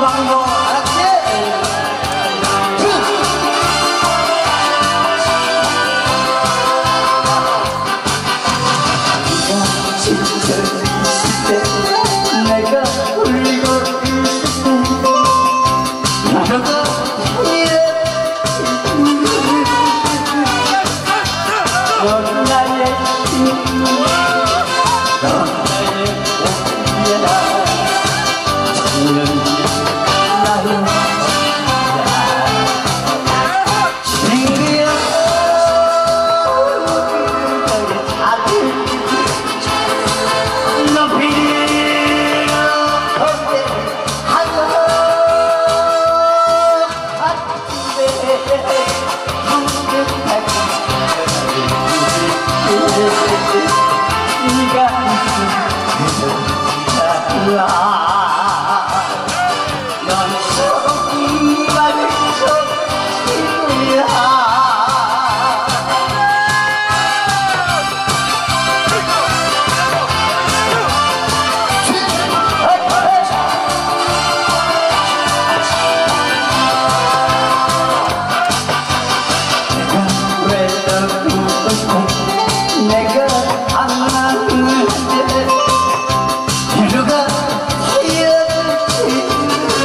방법 알았지? 내가 울고 있을 때 나가 넌 나의 친구 넌 나의 봄이야 청년이 나는 친구야 네가 있으면 넌 정말 친구야 내가 안나는데 뒤로가 헤어질지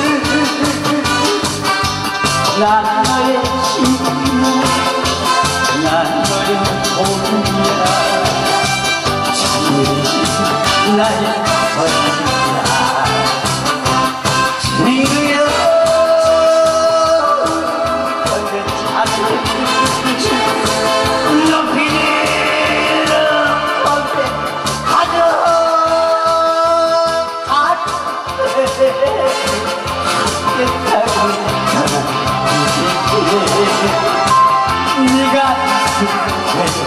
난 너의 친구야 난 너의 봄이야 친구야 나의 봄이야 친구야 너의 자리 높이 네가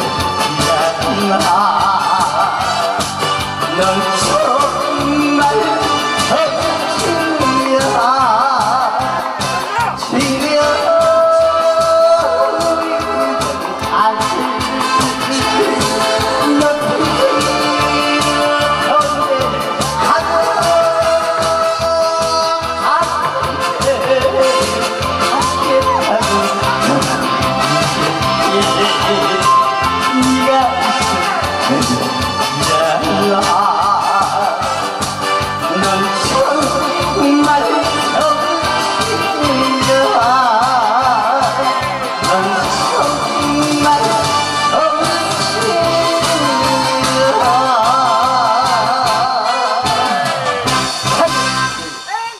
있으면 넌 정말